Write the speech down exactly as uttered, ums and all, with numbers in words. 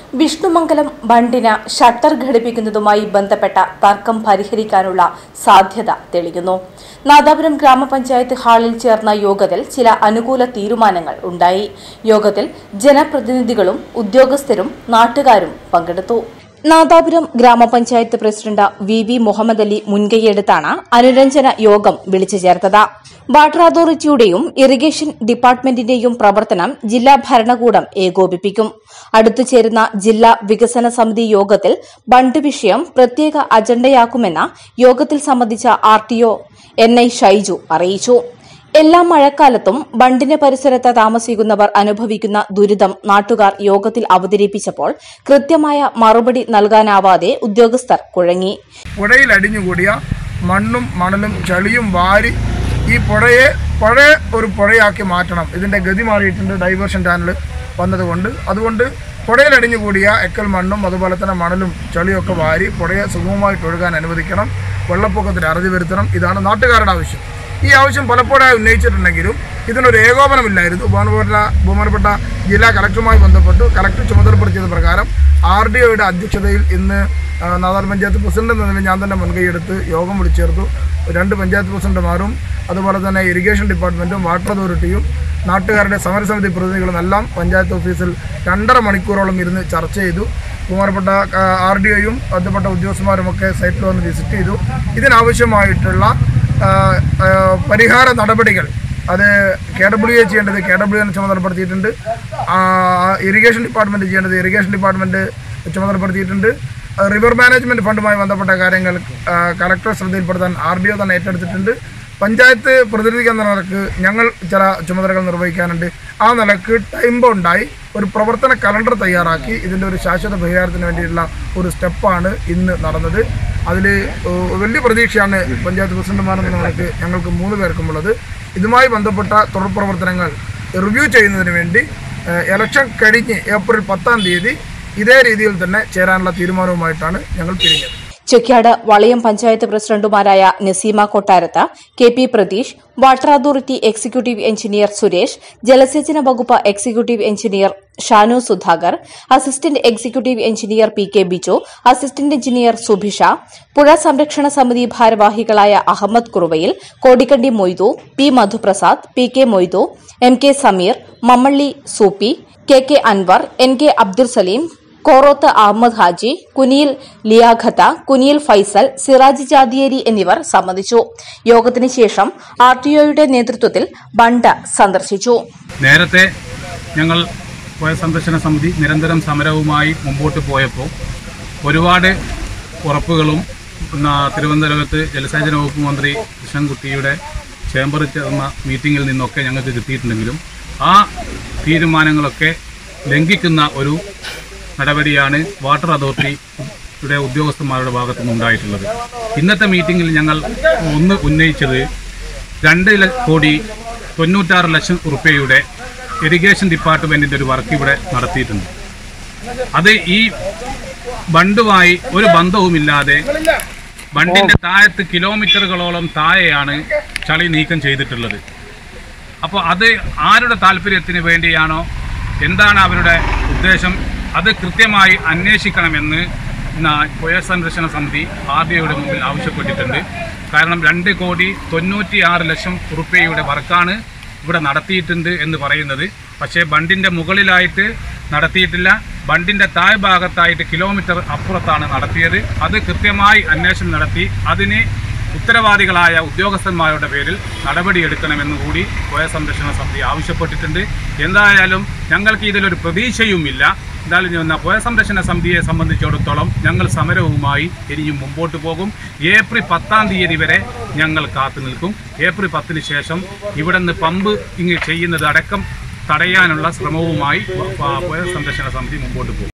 Vishnumangalam ബണ്ടിന് shutter ഘടിപ്പിക്കുന്നതുമായി ബന്ധപ്പെട്ട തർക്കം പരിഹരിക്കാനുള്ള സാധ്യത തെളിയുന്നു. നാദാപുരം ഗ്രാമപഞ്ചായത്ത് ഹാളിൽ ചേർന്ന യോഗത്തിൽ ചില അനുകൂല തീരുമാനങ്ങൾ ഉണ്ടായി. യോഗത്തിൽ ജനപ്രതിനിധികളും ഉദ്യോഗസ്ഥരും നാട്ടുകാരും പങ്കെടുത്തു. നാദാപുരം ഗ്രാമപഞ്ചായത്ത് president V V Muhammad Ali മുൻകൈയെടുത്താണ് അനുരഞ്ജന യോഗം വിളിച്ചു ചേർത്തത്. വാട്ടർ അതോറിറ്റിയുടെയും ഇറിഗേഷൻ ഡിപ്പാർട്ട്മെന്റിന്റെയും പ്രവർത്തനം ജില്ലാ ഭരണകൂടം ഏകോപിപ്പിക്കും. അടുത്തു ചേരുന്ന ജില്ലാ വികസന സമിതി യോഗത്തിൽ ബണ്ട് വിഷയം പ്രത്യേക അജണ്ടയാക്കുമെന്ന് യോഗത്തിൽ സംബന്ധിച്ച R T O N I Shaiju അറിയിച്ചു. എല്ലാ മഴക്കാലത്തും ബണ്ടിന് പരിസരത്ത് താമസിക്കുന്നവർ അനുഭവിക്കുന്ന ദുരിതം നാട്ടുകാർ യോഗത്തിൽ അവതരിപ്പിച്ചപ്പോൾ കൃത്യമായ മറുപടി നൽകാനാവാതെ ഉദ്യോഗസ്ഥർ കുഴങ്ങി. പുഴയിൽ അടിഞ്ഞുകൂടിയ മണ്ണും മണലും ചളിയും വാരി ഈ പുഴയെ പഴയ ഒരു പുഴയാക്കി മാറ്റണം. ഇതിൻ്റെ ഗതി മാറിയിട്ടുണ്ട് ഡൈവേർഷൻ ചാനൽ വന്നതുകൊണ്ട്. അതുകൊണ്ട് പുഴയിൽ അടിഞ്ഞുകൂടിയ എക്കൽ മണ്ണും അതുപോലെ തന്നെ മണലും ചളിയൊക്കെ വാരി പുഴയെ സുഗമമായിട്ട് ഒഴുകാൻ അനുവദിക്കണം. വെള്ളപ്പൊക്കത്തിന് അറുതി വരുത്തണം. ഇതാണ് നാട്ടുകാരുടെ ആവശ്യം. ഈ ആവശ്യം പലപ്പോഴായി ഉന്നയിച്ചിട്ടുണ്ടെങ്കിലും ഇതിനൊരു ഏകോപനമില്ലായിരുന്നു. ബഹുമാനപ്പെട്ട ബഹുമാനപ്പെട്ട ജില്ലാ കളക്ടറുമായി ബന്ധപ്പെട്ടു കളക്ടർ ചുമതലപ്പെടുത്തിയത് പ്രകാരം ആർ ഡി ഒയുടെ അധ്യക്ഷതയിൽ ഇന്ന് നാദാപുരം പഞ്ചായത്ത് പ്രസിഡന്റ് എന്ന നിലയിൽ ഞാൻ തന്നെ മുൻകൈയെടുത്ത് യോഗം വിളിച്ചേർത്തു. രണ്ട് പഞ്ചായത്ത് പ്രസിഡന്റുമാരും അതുപോലെ തന്നെ ഇറിഗേഷൻ ഡിപ്പാർട്ട്മെൻറ്റും വാട്ടർ അതോറിറ്റിയും നാട്ടുകാരുടെ സമരസമിതി പ്രതിനിധികളും എല്ലാം പഞ്ചായത്ത് ഓഫീസിൽ രണ്ടര മണിക്കൂറോളം ഇരുന്ന് ചർച്ച ചെയ്തു. ബഹുമാനപ്പെട്ട ആർ ഡി ഒയും ബന്ധപ്പെട്ട ഉദ്യോഗസ്ഥന്മാരുമൊക്കെ സൈറ്റിൽ വന്ന് വിസിറ്റ് ചെയ്തു. ഇതിനാവശ്യമായിട്ടുള്ള പരിഹാര നടപടികൾ അത് കെ ഡബ്ല്യു എ ചെയ്യേണ്ടത് കെ ഡബ്ല്യു എന്നെ ചുമതലപ്പെടുത്തിയിട്ടുണ്ട്. ഇറിഗേഷൻ ഡിപ്പാർട്ട്മെൻറ്റ് ചെയ്യേണ്ടത് ഇറിഗേഷൻ ഡിപ്പാർട്ട്മെൻറ്റ് ചുമതലപ്പെടുത്തിയിട്ടുണ്ട്. റിവർ മാനേജ്മെൻറ്റ് ഫണ്ടുമായി ബന്ധപ്പെട്ട കാര്യങ്ങൾ കളക്ടർ ശ്രദ്ധയിൽപ്പെടുത്താൻ ആർ ഡി ഒ തന്നെ ഏറ്റെടുത്തിട്ടുണ്ട്. പഞ്ചായത്ത് പ്രതിനിധി എന്ന നിലക്ക് ഞങ്ങൾ ചില ചുമതലകൾ നിർവഹിക്കാനുണ്ട്. ആ നിലക്ക് ടൈം ബൗണ്ടായി ഒരു പ്രവർത്തന കലണ്ടർ തയ്യാറാക്കി ഇതിൻ്റെ ഒരു ശാശ്വത പരിഹാരത്തിന് വേണ്ടിയിട്ടുള്ള ഒരു സ്റ്റെപ്പാണ് ഇന്ന് നടന്നത്. അതിൽ വലിയ പ്രതീക്ഷയാണ് പഞ്ചായത്ത് പ്രസിഡന്റുമാരെന്ന നിലക്ക് ഞങ്ങൾക്ക് മൂന്ന് പേർക്കുമുള്ളത്. ഇതുമായി ബന്ധപ്പെട്ട തുടർ പ്രവർത്തനങ്ങൾ റിവ്യൂ ചെയ്യുന്നതിന് വേണ്ടി ഇലക്ഷൻ കഴിഞ്ഞ് ഏപ്രിൽ പത്താം തീയതി ഇതേ രീതിയിൽ തന്നെ ചേരാനുള്ള തീരുമാനവുമായിട്ടാണ് ഞങ്ങൾ പിരിഞ്ഞത്. ചെക്യാട് വളയം പഞ്ചായത്ത് പ്രസിഡന്റുമാരായ Naseema Kottarath, K P Pratheesh, water authority executive engineer Suresh, ജലസേചന വകുപ്പ് executive engineer Shanu Sudhakar, assistant executive engineer P K Biju, assistant engineer Subhisha, പുഴ സംരക്ഷണ സമിതി ഭാരവാഹികളായ Ahammed Kuruvayil, Kodikkandi Moythu, P Madhuprasad, P K Moythu, M K Sameer, Mammalli Soopi, K K Anwar, N K Abdul Salim, Koroth Ahammed Haji, Kuniyil Liyakath, Kuniyil Faisal, Siraj Jadiyeri എന്നിവർ സംബന്ധിച്ചു. യോഗത്തിന് ശേഷം ആർ ടി ഒയുടെ നേതൃത്വത്തിൽ ബണ്ട് സന്ദർശിച്ചു. നേരത്തെ ഞങ്ങൾ പുഴ സംരക്ഷണ സമിതി നിരന്തരം സമരവുമായി മുമ്പോട്ട് പോയപ്പോൾ ഒരുപാട് ഉറപ്പുകളും തിരുവനന്തപുരത്ത് ജലസേചന വകുപ്പ് മന്ത്രി കൃഷ്ണൻകുട്ടിയുടെ ചേംബറിൽ ചേർന്ന മീറ്റിംഗിൽ നിന്നൊക്കെ ഞങ്ങൾക്ക് കിട്ടിയിട്ടുണ്ടെങ്കിലും ആ തീരുമാനങ്ങളൊക്കെ ലംഘിക്കുന്ന ഒരു നടപടിയാണ് വാട്ടർ അതോറിറ്റിയുടെ ഉദ്യോഗസ്ഥന്മാരുടെ ഭാഗത്തു നിന്നുണ്ടായിട്ടുള്ളത്. ഇന്നത്തെ മീറ്റിംഗിൽ ഞങ്ങൾ ഒന്ന് ഉന്നയിച്ചത് രണ്ട് കോടി തൊണ്ണൂറ്റാറ് ലക്ഷം റുപ്യയുടെ ഇറിഗേഷൻ ഡിപ്പാർട്ട്മെൻറ്റിൻ്റെ ഒരു വർക്ക് ഇവിടെ നടത്തിയിട്ടുണ്ട്. അത് ഈ ബണ്ടുമായി ഒരു ബന്ധവുമില്ലാതെ ബണ്ടിൻ്റെ താഴത്ത് കിലോമീറ്ററുകളോളം താഴെയാണ് ചളി നീക്കം ചെയ്തിട്ടുള്ളത്. അപ്പോൾ അത് ആരുടെ താല്പര്യത്തിന് വേണ്ടിയാണോ, എന്താണ് അവരുടെ ഉദ്ദേശം, അത് കൃത്യമായി അന്വേഷിക്കണമെന്ന് പുഴ സംരക്ഷണ സമിതി ആർ ഡി ഒയുടെ മുമ്പിൽ ആവശ്യപ്പെട്ടിട്ടുണ്ട്. കാരണം രണ്ട് കോടി തൊണ്ണൂറ്റി ആറ് ലക്ഷം റുപ്യയുടെ വർക്കാണ് ഇവിടെ നടത്തിയിട്ടുണ്ട് എന്ന് പറയുന്നത്. പക്ഷേ ബണ്ടിൻ്റെ മുകളിലായിട്ട് നടത്തിയിട്ടില്ല. ബണ്ടിൻ്റെ താഴ്ഭാഗത്തായിട്ട് കിലോമീറ്റർ അപ്പുറത്താണ് നടത്തിയത്. അത് കൃത്യമായി അന്വേഷണം നടത്തി അതിന് ഉത്തരവാദികളായ ഉദ്യോഗസ്ഥന്മാരുടെ പേരിൽ നടപടിയെടുക്കണമെന്ന് കൂടി പുഴ സംരക്ഷണ സമിതി ആവശ്യപ്പെട്ടിട്ടുണ്ട്. എന്തായാലും ഞങ്ങൾക്ക് ഇതിലൊരു പ്രതീക്ഷയുമില്ല. എന്തായാലും പുഴ സംരക്ഷണ സമിതിയെ സംബന്ധിച്ചിടത്തോളം ഞങ്ങൾ സമരവുമായി ഇനിയും മുമ്പോട്ട് പോകും. ഏപ്രിൽ പത്താം തീയതി വരെ ഞങ്ങൾ കാത്തു നിൽക്കും. ഏപ്രിൽ പത്തിന് ശേഷം ഇവിടെ നിന്ന് പമ്പ് ഇങ്ങ് ചെയ്യുന്നത് അടക്കം തടയാനുള്ള ശ്രമവുമായി പുഴ സംരക്ഷണ സമിതി മുമ്പോട്ട് പോകും.